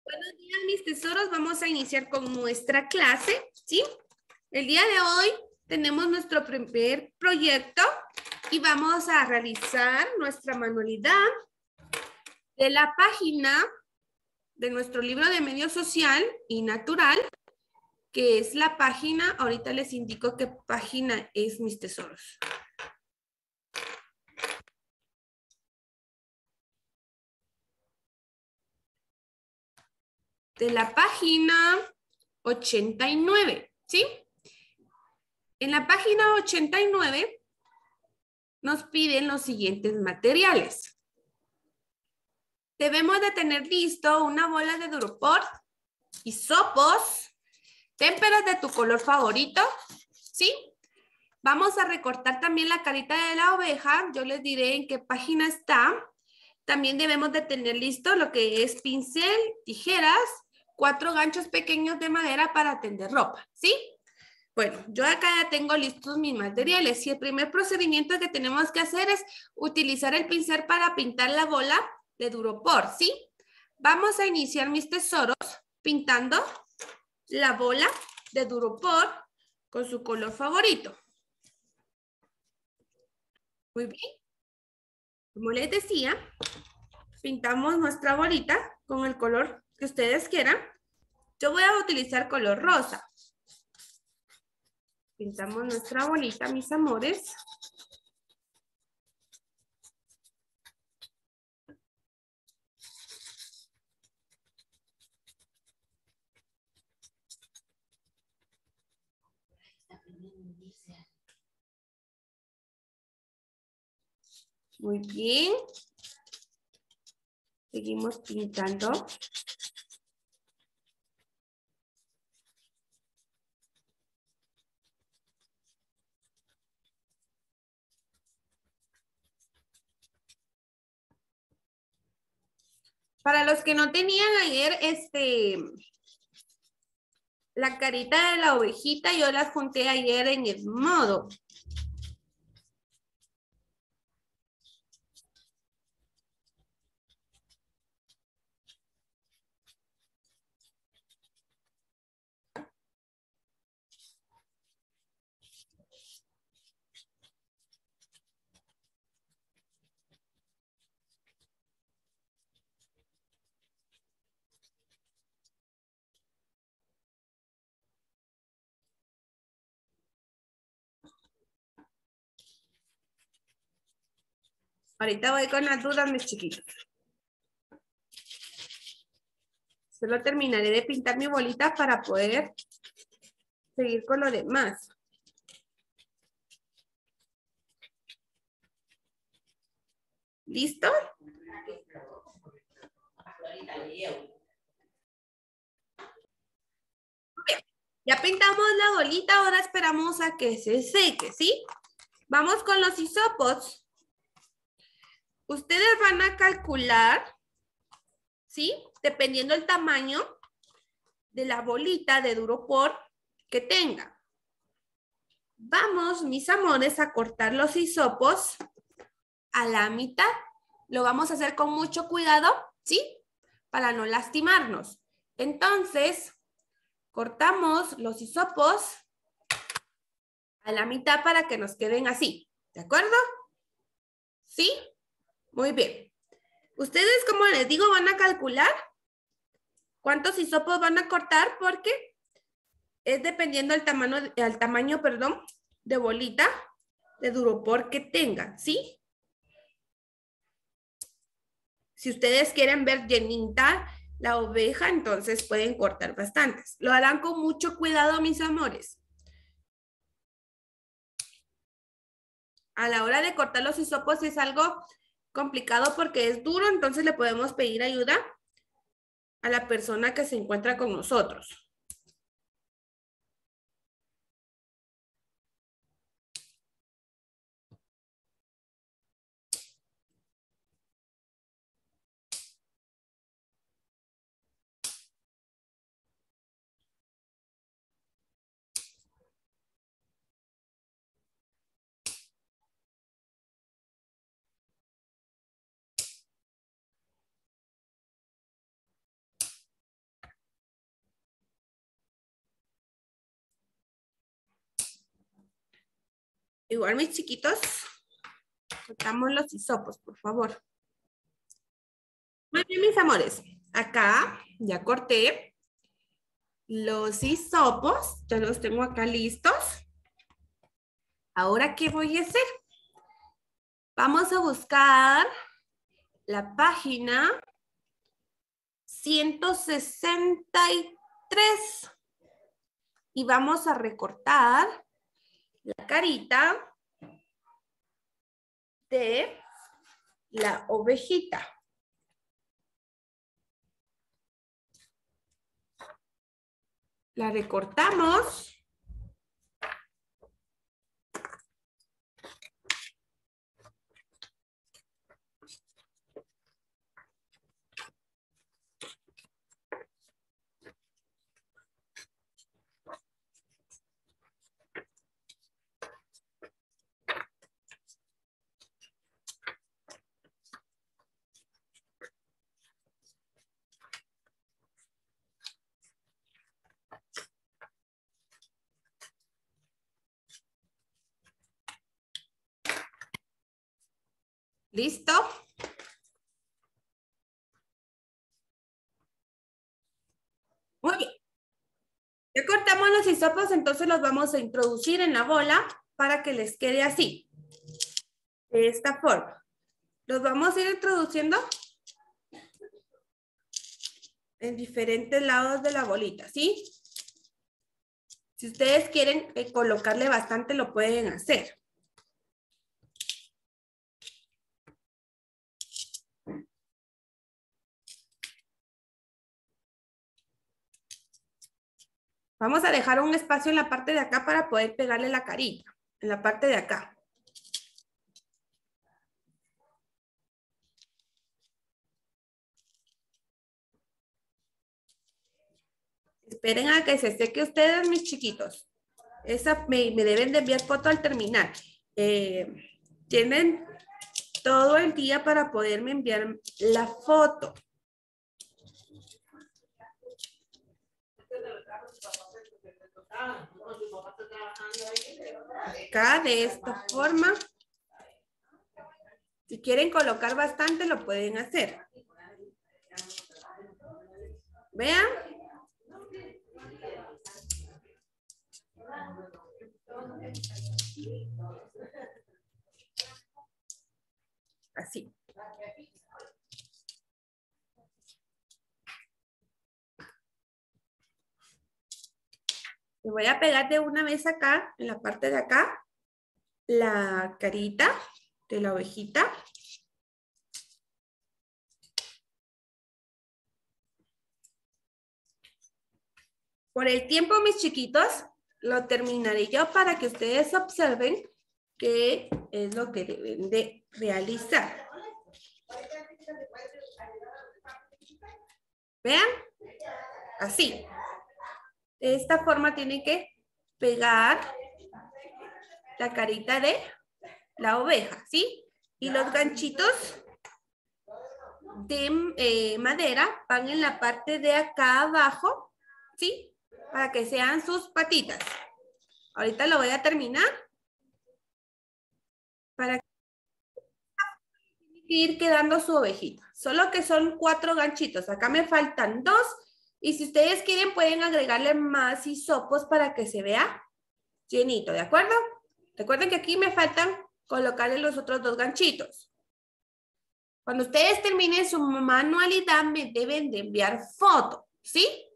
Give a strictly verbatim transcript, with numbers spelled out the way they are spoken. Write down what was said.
Buenos días, mis tesoros. Vamos a iniciar con nuestra clase, ¿sí? El día de hoy tenemos nuestro primer proyecto y vamos a realizar nuestra manualidad de la página de nuestro libro de medio social y natural, que es la página, ahorita les indico qué página es, mis tesoros. De la página ochenta y nueve, ¿sí? En la página ochenta y nueve nos piden los siguientes materiales. Debemos de tener listo una bola de Duropor, hisopos, témperas de tu color favorito, ¿sí? Vamos a recortar también la carita de la oveja. Yo les diré en qué página está. También debemos de tener listo lo que es pincel, tijeras, cuatro ganchos pequeños de madera para tender ropa, ¿sí? Bueno, yo acá ya tengo listos mis materiales y el primer procedimiento que tenemos que hacer es utilizar el pincel para pintar la bola de Duropor, ¿sí? Vamos a iniciar, mis tesoros, pintando la bola de Duropor con su color favorito. Muy bien. Como les decía, pintamos nuestra bolita con el color que ustedes quieran. Yo voy a utilizar color rosa. Pintamos nuestra bolita, mis amores. Muy bien. Seguimos pintando. Para los que no tenían ayer este, la carita de la ovejita, yo las junté ayer en el modo. Ahorita voy con las dudas, mis chiquitos. Solo terminaré de pintar mi bolita para poder seguir con lo demás. ¿Listo? Okay. Ya pintamos la bolita, ahora esperamos a que se seque, ¿sí? Vamos con los hisopos. Ustedes van a calcular, ¿sí? Dependiendo del tamaño de la bolita de Duropor que tenga. Vamos, mis amores, a cortar los hisopos a la mitad. Lo vamos a hacer con mucho cuidado, ¿sí? Para no lastimarnos. Entonces, cortamos los hisopos a la mitad para que nos queden así. ¿De acuerdo? ¿Sí? Muy bien. Ustedes, como les digo, van a calcular cuántos hisopos van a cortar porque es dependiendo del tamaño, el tamaño, perdón, de bolita de Duropor que tengan, ¿sí? Si ustedes quieren ver llenita la oveja, entonces pueden cortar bastantes. Lo harán con mucho cuidado, mis amores. A la hora de cortar los hisopos es algo complicado porque es duro, entonces le podemos pedir ayuda a la persona que se encuentra con nosotros. Igual mis chiquitos, cortamos los hisopos, por favor. Muy bien, mis amores. Acá ya corté los hisopos. Ya los tengo acá listos. Ahora, ¿qué voy a hacer? Vamos a buscar la página ciento sesenta y tres y vamos a recortar la carita de la ovejita. La recortamos. ¿Listo? Muy bien. Ya cortamos los hisopos, entonces los vamos a introducir en la bola para que les quede así. De esta forma. Los vamos a ir introduciendo en diferentes lados de la bolita, ¿sí? Si ustedes quieren eh, colocarle bastante, lo pueden hacer. Vamos a dejar un espacio en la parte de acá para poder pegarle la carita, en la parte de acá. Esperen a que se seque ustedes, mis chiquitos. Esa me, me deben de enviar foto al terminar. Eh, tienen todo el día para poderme enviar la foto. Acá de esta forma. Si quieren colocar bastante, lo pueden hacer. Vean. Así. Le voy a pegar de una vez acá, en la parte de acá, la carita de la ovejita. Por el tiempo, mis chiquitos, lo terminaré yo para que ustedes observen qué es lo que deben de realizar. Vean, así. De esta forma tienen que pegar la carita de la oveja, ¿sí? Y los ganchitos de eh, madera van en la parte de acá abajo, ¿sí? Para que sean sus patitas. Ahorita lo voy a terminar. Para ir quedando su ovejita. Solo que son cuatro ganchitos. Acá me faltan dos. Y si ustedes quieren, pueden agregarle más hisopos para que se vea llenito, ¿de acuerdo? Recuerden que aquí me faltan colocarle los otros dos ganchitos. Cuando ustedes terminen su manualidad, me deben de enviar foto, ¿sí?